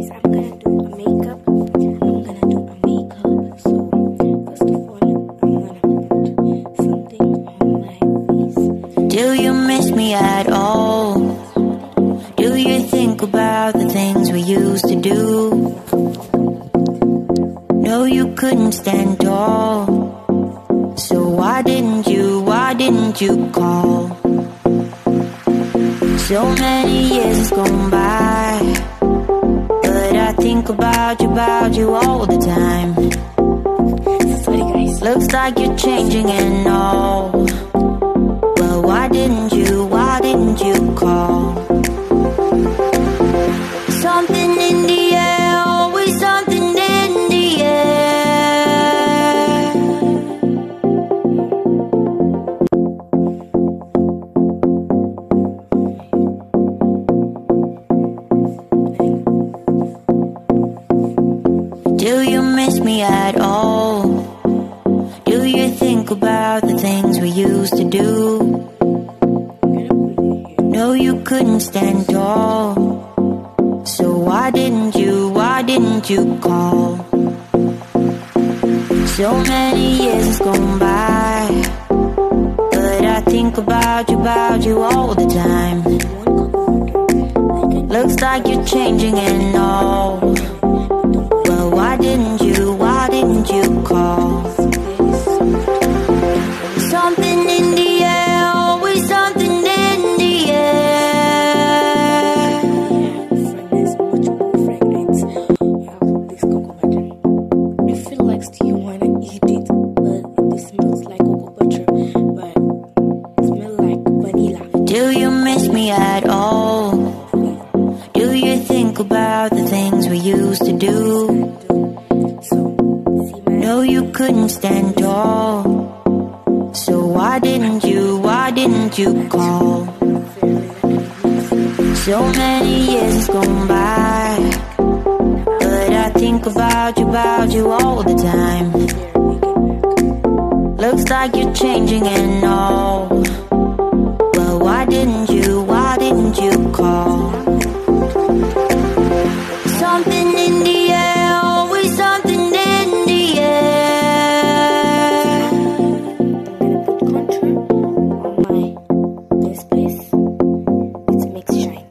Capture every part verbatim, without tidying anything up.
guys, I'm gonna do a makeup. I'm gonna do a makeup. So first of all, I'm gonna put something on my face. Do you miss me at all? Do you think about the things we used to do? No, you couldn't stand tall. So why didn't you, why didn't you call? So many years has gone by, but I think about you, about you all the time. Sorry guys. Looks like you're changing and all. Well, why didn't you, why didn't you call? Something in the air, always something in the air. Do you miss me at all? Do you think about the things we used to do? No, you couldn't stand tall. So why didn't you, why didn't you call? So many years has gone by, but I think about you, about you all the time. Looks like you're changing and all. Well, why didn't you, why didn't you call? Something in the air, always something in the air. Fragrance, much more fragrance. Wow, this cocoa butter. I feel like you wanna eat it, but it smells like cocoa butter, but it smells like vanilla. Do you miss me at all? Do you think about the things we used to do? No, you couldn't stand tall. So why didn't you, why didn't you call? So many years has gone by, but I think about you, about you all the time. Looks like you're changing and all. Well, why didn't you, why didn't you call? Something in the air, always something in the air. I'm gonna put contour on my this place. It makes shine.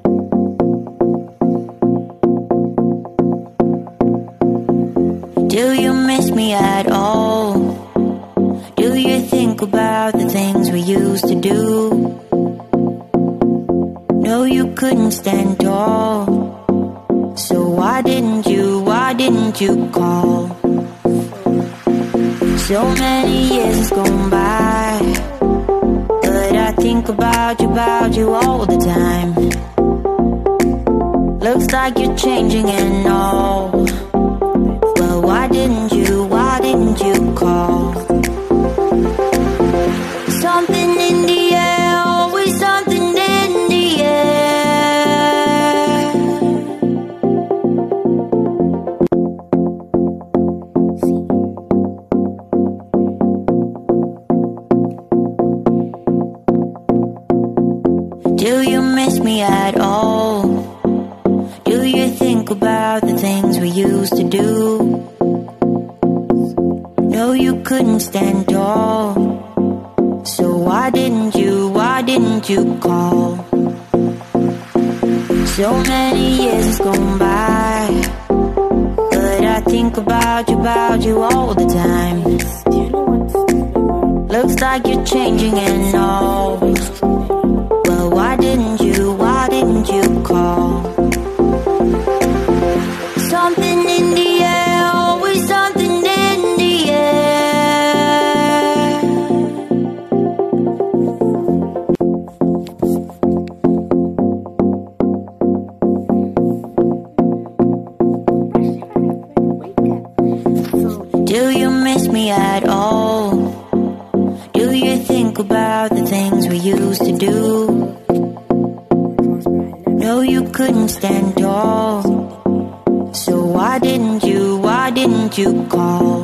Do you miss me at all? Do you think about the things we used to do? No, you couldn't stand tall. So why didn't you, why didn't you call? So many years has gone by, but I think about you, about you all the time. Looks like you're changing and all. Well, why didn't you, why didn't you call? Something in the air, always something in the air. Do you miss me at all? Do you think about the things we used to do? No, you couldn't stand tall. So why didn't you, why didn't you call? So many years has gone by, but I think about you, about you all the time. Do you know what? Looks like you're changing and all. Well, why didn't you, why didn't you call? Something in the air, always something in the air. Do you miss me at all? Do you think about the things we used to do? No, you couldn't stand tall. So why didn't you, why didn't you call?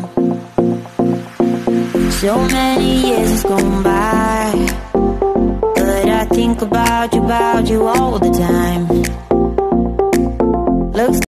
So many years has gone by, but I think about you, about you all the time. Looks